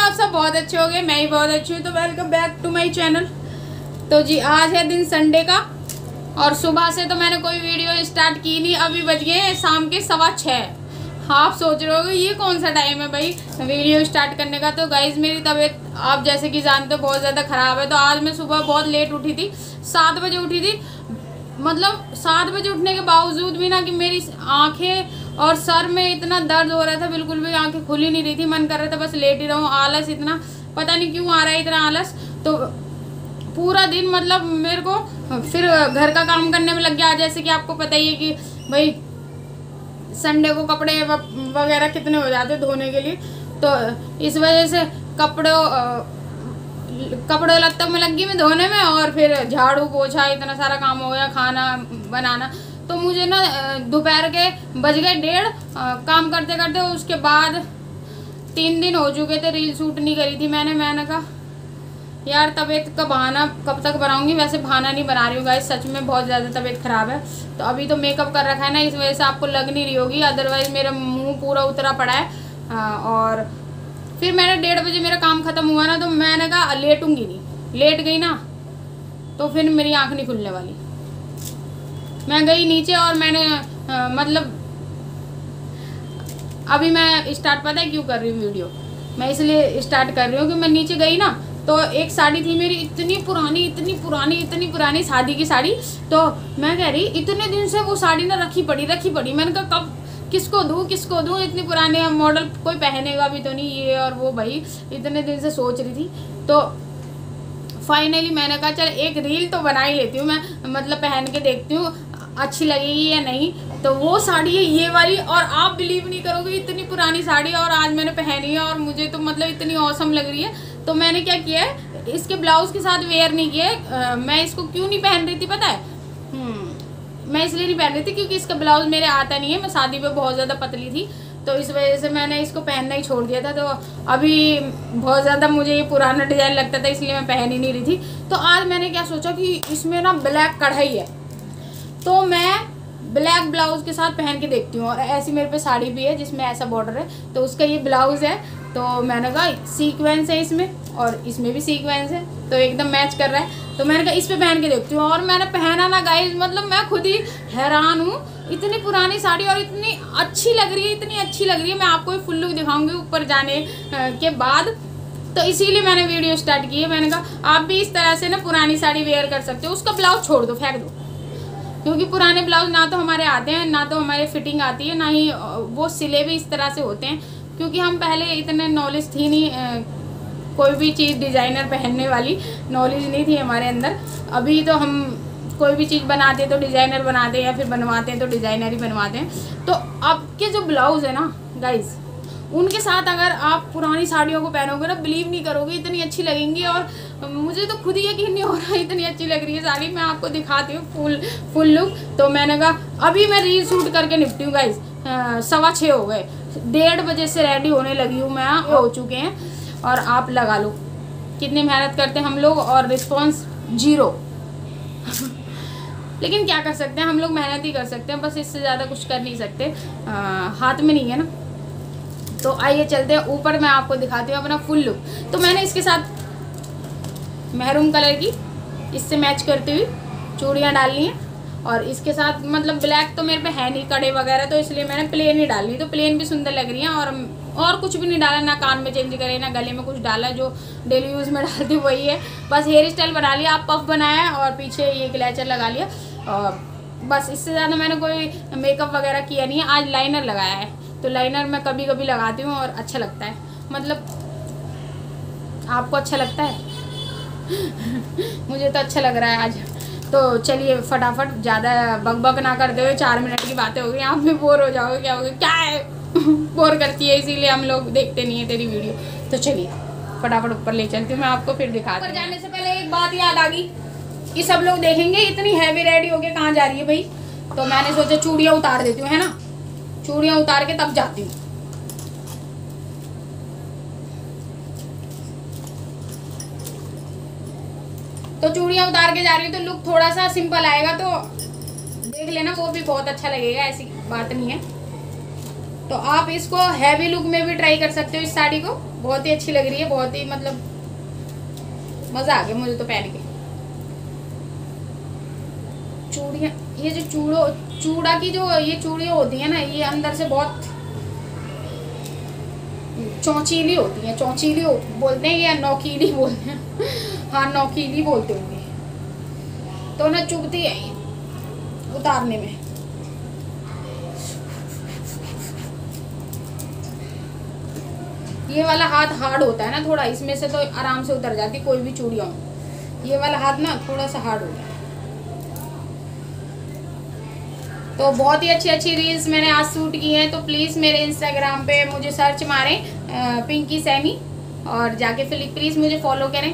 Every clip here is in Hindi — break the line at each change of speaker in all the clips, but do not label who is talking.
आप सब बहुत अच्छे हो गए, मैं ही बहुत अच्छी हूँ। तो welcome back to my channel. तो जी आज है दिन संडे का और सुबह से तो मैंने कोई वीडियो स्टार्ट की नहीं। अभी बज गए शाम के 6:15। आप सोच रहे हो ये कौन सा टाइम है भाई वीडियो स्टार्ट करने का। तो गाइज मेरी तबीयत आप जैसे कि जानते हो बहुत ज़्यादा ख़राब है। तो आज मैं सुबह बहुत लेट उठी थी, 7 बजे उठी थी। मतलब 7 बजे उठने के बावजूद भी ना कि मेरी आंखें और सर में इतना दर्द हो रहा था, बिल्कुल भी आंखें खुल ही नहीं रही थी। मन कर रहा था बस लेट ही रहूं। आलस इतना, पता नहीं क्यों आ रहा है इतना आलस। तो पूरा दिन मतलब मेरे को फिर घर का काम करने में लग गया। जैसे कि आपको पता ही है कि भाई संडे को कपड़े वगैरह कितने हो जाते धोने के लिए। तो इस वजह से कपड़े लत्तों में लगी मैं धोने में, और फिर झाड़ू पोछा इतना सारा काम हो गया, खाना बनाना। तो मुझे ना दोपहर के बज गए 1:30 काम करते करते। उसके बाद 3 दिन हो चुके थे रील शूट नहीं करी थी मैंने कहा यार तबीयत का बहाना कब तक बनाऊंगी। वैसे बहाना नहीं बना रही हूँ गाइस, सच में बहुत ज़्यादा तबीयत ख़राब है। तो अभी तो मेकअप कर रखा है ना, इस वजह से आपको लग नहीं रही होगी, अदरवाइज़ मेरा मुँह पूरा उतरा पड़ा है। और फिर मैंने 1:30 बजे मेरा काम ख़त्म हुआ ना, तो मैंने कहा लेटूंगी नहीं। लेट गई ना तो फिर मेरी आँख नहीं खुलने वाली। मैं गई नीचे और मैंने मतलब अभी मैं स्टार्ट पता है क्यों कर रही हूँ वीडियो, मैं इसलिए स्टार्ट कर रही हूँ कि मैं नीचे गई ना तो एक साड़ी थी मेरी इतनी पुरानी शादी की साड़ी। तो मैं कह रही इतने दिन से वो साड़ी ना रखी पड़ी। मैंने कहा कब किसको दूँ इतनी पुराने मॉडल, कोई पहनेगा भी तो नहीं ये और वो। भाई इतने दिन से सोच रही थी। तो फाइनली मैंने कहा चल एक रील तो बना ही लेती हूँ मैं, मतलब पहन के देखती हूँ अच्छी लगेगी या नहीं। तो वो साड़ी है ये वाली, और आप बिलीव नहीं करोगे इतनी पुरानी साड़ी और आज मैंने पहनी है और मुझे तो मतलब इतनी औसम लग रही है। तो मैंने क्या किया है, इसके ब्लाउज के साथ वेयर नहीं किया। मैं इसको क्यों नहीं पहन रही थी पता है? मैं इसलिए नहीं पहन रही थी क्योंकि इसका ब्लाउज मेरे आता नहीं है। मैं शादी पे बहुत ज़्यादा पतली थी तो इस वजह से मैंने इसको पहनना ही छोड़ दिया था। तो अभी बहुत ज़्यादा मुझे ये पुराना डिज़ाइन लगता था इसलिए मैं पहन ही नहीं रही थी। तो आज मैंने क्या सोचा कि इसमें ना ब्लैक कढ़ाई है तो मैं ब्लैक ब्लाउज़ के साथ पहन के देखती हूँ। और ऐसी मेरे पे साड़ी भी है जिसमें ऐसा बॉर्डर है, तो उसका ये ब्लाउज़ है। तो मैंने कहा सीक्वेंस है इसमें और इसमें भी सीक्वेंस है तो एकदम मैच कर रहा है। तो मैंने कहा इस पे पहन के देखती हूँ। और मैंने पहना ना गाइस, मतलब मैं खुद ही हैरान हूँ। इतनी पुरानी साड़ी और इतनी अच्छी लग रही है। मैं आपको ये फुल लुक दिखाऊंगी ऊपर जाने के बाद। तो इसीलिए मैंने वीडियो स्टार्ट की है। मैंने कहा आप भी इस तरह से ना पुरानी साड़ी वेयर कर सकते हो। उसका ब्लाउज छोड़ दो, फेंक दो, क्योंकि पुराने ब्लाउज ना तो हमारे आते हैं, ना तो हमारे फिटिंग आती है, ना ही वो सिले भी इस तरह से होते हैं। क्योंकि हम पहले इतने नॉलेज थी नहीं, कोई भी चीज़ डिज़ाइनर पहनने वाली नॉलेज नहीं थी हमारे अंदर। अभी तो हम कोई भी चीज़ बनाते हैं तो डिज़ाइनर बनाते हैं, या फिर बनवाते हैं तो डिज़ाइनर ही बनवाते हैं। तो आपके जो ब्लाउज़ है ना गाइस, उनके साथ अगर आप पुरानी साड़ियों को पहनोगे ना, बिलीव नहीं करोगे इतनी अच्छी लगेंगी। और मुझे तो खुद ही यकीन नहीं हो रहा इतनी अच्छी लग रही है साड़ी। मैं आपको दिखाती हूँ फुल लुक। तो मैंने कहा अभी मैं रील शूट करके निपटी हूँ गाइस। 6:15 हो गए, 1:30 बजे से रेडी होने लगी हूँ मैं, हो चुके हैं। और आप लगा लो कितनी मेहनत करते हैं हम लोग और रिस्पॉन्स 0। लेकिन क्या कर सकते हैं, हम लोग मेहनत ही कर सकते हैं, बस इससे ज़्यादा कुछ कर नहीं सकते, हाथ में नहीं है ना। तो आइए चलते हैं ऊपर, मैं आपको दिखाती हूँ अपना फुल लुक। तो मैंने इसके साथ मैरून कलर की इससे मैच करते हुए चूड़ियाँ डालनी हैं। और इसके साथ मतलब ब्लैक तो मेरे पे है नहीं कड़े वगैरह, तो इसलिए मैंने प्लेन ही डालनी। तो प्लेन भी सुंदर लग रही हैं। और कुछ भी नहीं डाला, ना कान में चेंज करे, ना गले में कुछ डाला, जो डेली यूज़ में डालती वही है। बस हेयर स्टाइल बना लिया, आप पफ बनाया और पीछे ये ग्लेचर लगा लिया, और बस इससे ज़्यादा मैंने कोई मेकअप वगैरह किया नहीं है। आज लाइनर लगाया है, तो लाइनर मैं कभी कभी लगाती हूँ और अच्छा लगता है। मतलब आपको अच्छा लगता है? मुझे तो अच्छा लग रहा है आज। तो चलिए फटाफट, ज़्यादा बक ना करते हुए, 4 मिनट की बातें हो गई, आप भी बोर हो जाओगे। क्या होगा, क्या है बोर करती है इसीलिए हम लोग देखते नहीं है तेरी वीडियो। तो चलिए फटाफट ऊपर ले चलती हूँ, मैं आपको फिर दिखाती हूँ। ऊपर जाने से पहले एक बात याद आ गई कि सब लोग देखेंगे इतनी हैवी रेडी होके कहाँ जा रही है भाई। तो मैंने सोचा चूड़ियाँ उतार देती हूँ, है ना, चूड़ियाँ उतार के तब जाती हूँ। तो चूड़ियाँ उतार के जा रही हूँ तो लुक थोड़ा सा सिंपल आएगा, तो देख लेना, वो भी बहुत अच्छा लगेगा, ऐसी बात नहीं है। तो आप इसको हैवी लुक में भी ट्राई कर सकते हो। इस साड़ी को बहुत ही अच्छी लग रही है, बहुत ही मतलब मज़ा आ गया मुझे तो पहन के। चूड़ियाँ, ये जो चूड़ा की जो ये चूड़ियाँ होती हैं ना, ये अंदर से बहुत चौचीली होती हैं। चौचीली बोलते हैं या नौकीली बोलते हैं? हाँ, नौकीली बोलते होंगे। तो ना चुभती है ये उतारने में। ये वाला हाथ हार्ड होता है ना थोड़ा, इसमें से तो आराम से उतर जाती कोई भी चूड़ियाँ हो। ये वाला हाथ ना थोड़ा सा हार्ड होता है। तो बहुत ही अच्छी अच्छी रील्स मैंने आज शूट की हैं। तो प्लीज़ मेरे इंस्टाग्राम पे मुझे सर्च मारें पिंकी सैनी, और जाके प्लीज़ मुझे फॉलो करें।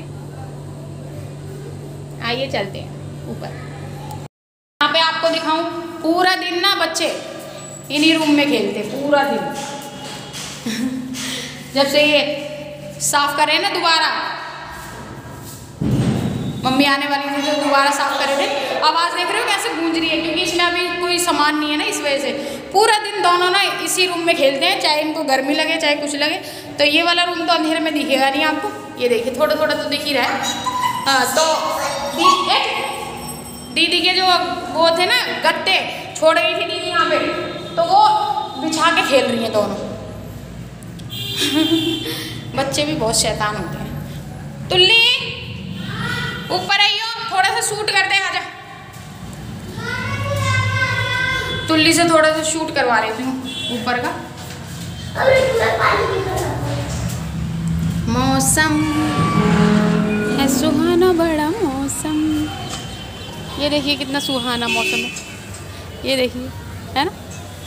आइए चलते हैं ऊपर। यहाँ पे आपको दिखाऊं, पूरा दिन ना बच्चे इन्हीं रूम में खेलते पूरा दिन। जब से ये साफ करे ना दोबारा, मम्मी आने वाली थी तो दोबारा साफ करे थे। आवाज़ देख रहे हो कैसे गूंज रही है, क्योंकि इसमें अभी कोई सामान नहीं है ना, इस वजह से। पूरा दिन दोनों ना इसी रूम में खेलते हैं, चाहे इनको गर्मी लगे चाहे कुछ लगे। तो ये वाला रूम तो अंधेरे में दिखेगा नहीं आपको, ये देखिए थोड़ा थोड़ा तो दिख ही रहा है। हाँ, तो दीदी के जो वो थे ना गत्ते, छोड़ गई थी दीदी यहाँ पे, तो वो बिछा के खेल रही हैं दोनों। बच्चे भी बहुत शैतान होते हैं। तुल्ली ऊपर आइयो, थोड़ा सा शूट कर दे, आजा। तुल्ली से थोड़ा सा शूट करवा रही हूँ ऊपर का। मौसम है सुहाना, बड़ा मौसम। ये देखिए कितना सुहाना मौसम है, ये देखिए, है ना।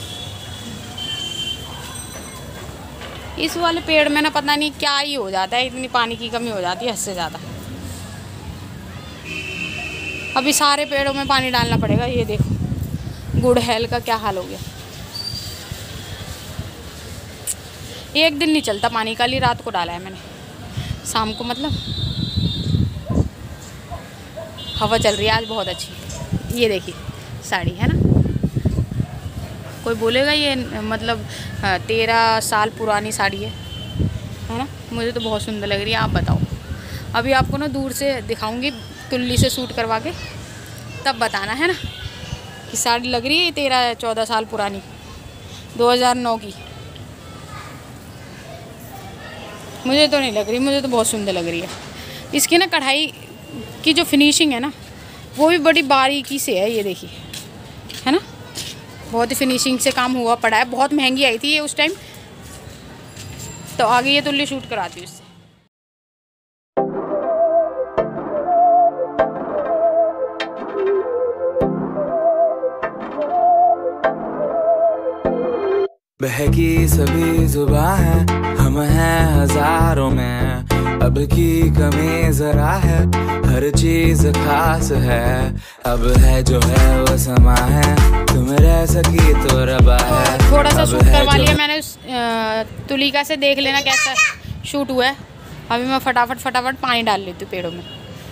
इस वाले पेड़ में ना पता नहीं क्या ही हो जाता है, इतनी पानी की कमी हो जाती है हद से ज़्यादा। अभी सारे पेड़ों में पानी डालना पड़ेगा। ये देखो गुड़हल का क्या हाल हो गया। एक दिन नहीं चलता पानी, कल ही रात को डाला है मैंने, शाम को मतलब। हवा चल रही है आज बहुत अच्छी। ये देखिए साड़ी, है ना। कोई बोलेगा ये मतलब 13 साल पुरानी साड़ी है ना। मुझे तो बहुत सुंदर लग रही है, आप बताओ। अभी आपको ना दूर से दिखाऊंगी तुल्ली से शूट करवा के, तब बताना, है ना, कि साड़ी लग रही है 13-14 साल पुरानी, 2009 की। मुझे तो नहीं लग रही, मुझे तो बहुत सुंदर लग रही है। इसकी ना कढ़ाई की जो फिनिशिंग है ना, वो भी बड़ी बारीकी से है। ये देखिए, है ना, बहुत ही फिनिशिंग से काम हुआ पड़ा है। बहुत महंगी आई थी ये उस टाइम। तो आगे ये तुल्ली शूट कराती हूँ इससे।
बहकी सभी जुबां है, हम हैं हजारों में, अब की कमी जरा है, हर चीज खास है, अब है जो है वो समा है, तुम रह सकी तो रबा है।
थोड़ा सा शूट करवा लिया मैंने उस तुलिका से, देख लेना कैसा शूट हुआ है। अभी मैं फटाफट पानी डाल लेती हूँ पेड़ों में।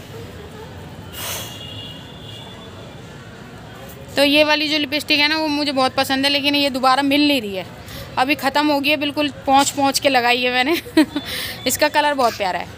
तो ये वाली जो लिपस्टिक है ना, वो मुझे बहुत पसंद है, लेकिन ये दोबारा मिल नहीं रही है। अभी ख़त्म हो गई है, बिल्कुल पहुँच के लगाई है मैंने। इसका कलर बहुत प्यारा है।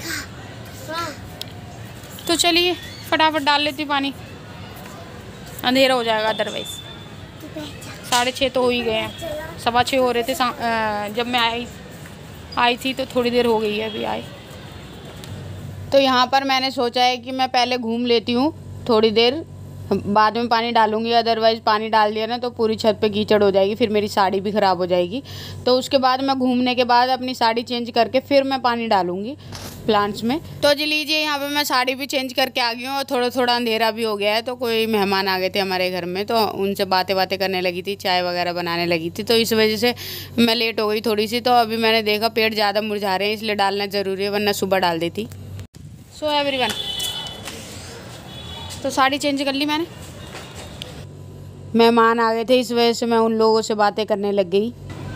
तो चलिए फटाफट डाल लेती हूँ पानी, अंधेरा हो जाएगा अदरवाइज। 6:30 तो हो ही गए हैं, 6:15 हो रहे थे जब मैं आई थी, तो थोड़ी देर हो गई है अभी आए। तो यहाँ पर मैंने सोचा है कि मैं पहले घूम लेती हूँ थोड़ी देर, बाद में पानी डालूंगी। अदरवाइज़ पानी डाल दिया ना तो पूरी छत पे कीचड़ हो जाएगी, फिर मेरी साड़ी भी ख़राब हो जाएगी। तो उसके बाद मैं घूमने के बाद अपनी साड़ी चेंज करके फिर मैं पानी डालूंगी प्लांट्स में। तो जी लीजिए, यहाँ पे मैं साड़ी भी चेंज करके आ गई हूँ, और थोड़ा अंधेरा भी हो गया है। तो कोई मेहमान आ गए थे हमारे घर में, तो उनसे बातें करने लगी थी, चाय वगैरह बनाने लगी थी, तो इस वजह से मैं लेट हो गई थोड़ी सी। तो अभी मैंने देखा पेड़ ज़्यादा मुरझा रहे हैं, इसलिए डालना ज़रूरी है, वरना सुबह डाल देती। सो एवरीवन, तो साड़ी चेंज कर ली मैंने। मेहमान आ गए थे, इस वजह से मैं उन लोगों से बातें करने लग गई,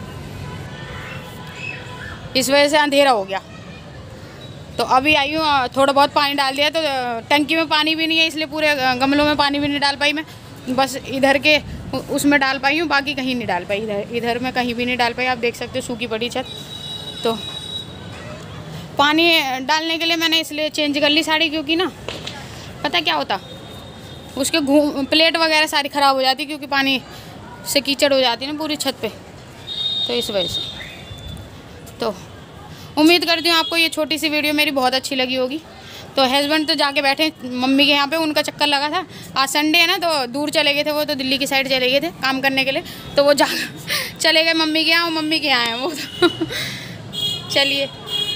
इस वजह से अंधेरा हो गया। तो अभी आई हूँ, थोड़ा बहुत पानी डाल दिया। तो टंकी में पानी भी नहीं है, इसलिए पूरे गमलों में पानी भी नहीं डाल पाई मैं। बस इधर के उसमें डाल पाई हूँ, बाकी कहीं नहीं डाल पाई। इधर मैं कहीं भी नहीं डाल पाई। आप देख सकते हो सूखी पड़ी छत। तो पानी डालने के लिए मैंने इसलिए चेंज कर ली साड़ी, क्योंकि ना पता क्या होता, उसके प्लेट वगैरह सारी ख़राब हो जाती, क्योंकि पानी से कीचड़ हो जाती है ना पूरी छत पे, तो इस वजह से। तो उम्मीद करती हूँ आपको ये छोटी सी वीडियो मेरी बहुत अच्छी लगी होगी। तो हस्बैंड तो जाके बैठे मम्मी के यहाँ पे, उनका चक्कर लगा था। आज संडे है ना, तो दूर चले गए थे वो, तो दिल्ली की साइड चले गए थे काम करने के लिए। तो वो जा चले गए मम्मी के यहाँ, मम्मी के यहाँ है वो तो चलिए,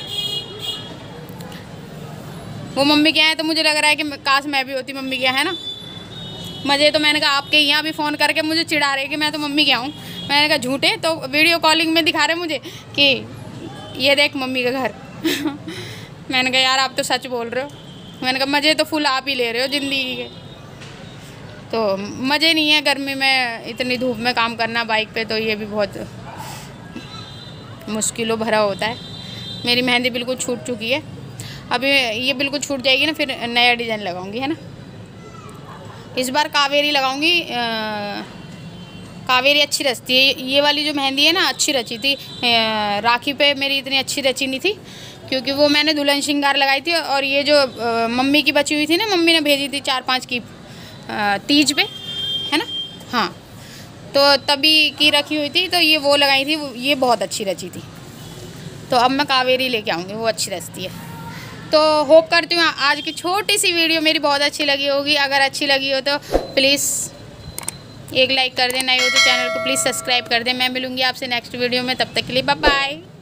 वो मम्मी के यहाँ है, तो मुझे लग रहा है कि काश मैं भी होती मम्मी के यहाँ, है ना। मज़े तो मैंने कहा आपके यहाँ भी फ़ोन करके मुझे चिढ़ा रहे कि मैं तो मम्मी के यहाँ हूँ। मैंने कहा झूठे, तो वीडियो कॉलिंग में दिखा रहे मुझे कि ये देख मम्मी का घर मैंने कहा यार आप तो सच बोल रहे हो। मैंने कहा मज़े तो फुल आप ही ले रहे हो ज़िंदगी के। तो मज़े नहीं है गर्मी में इतनी धूप में काम करना बाइक पे, तो ये भी बहुत मुश्किलों भरा होता है। मेरी मेहंदी बिल्कुल छूट चुकी है, अभी ये बिल्कुल छूट जाएगी ना, फिर नया डिज़ाइन लगाऊंगी, है ना। इस बार कावेरी लगाऊंगी। कावेरी अच्छी रचती है। ये वाली जो मेहंदी है ना अच्छी रची थी, राखी पे मेरी इतनी अच्छी रची नहीं थी, क्योंकि वो मैंने दुल्हन श्रृंगार लगाई थी। और ये जो मम्मी की बची हुई थी ना, मम्मी ने भेजी थी 4-5 की तीज पे, है ना। हाँ, तो तभी की रखी हुई थी, तो ये वो लगाई थी, ये बहुत अच्छी रची थी। तो अब मैं कावेरी लेके आऊँगी, वो अच्छी रचती है। तो होप करती हूँ आज की छोटी सी वीडियो मेरी बहुत अच्छी लगी होगी। अगर अच्छी लगी हो तो प्लीज़ एक लाइक कर दें, नए हो तो चैनल को प्लीज़ सब्सक्राइब कर दें। मैं मिलूँगी आपसे नेक्स्ट वीडियो में, तब तक के लिए बाय बाय।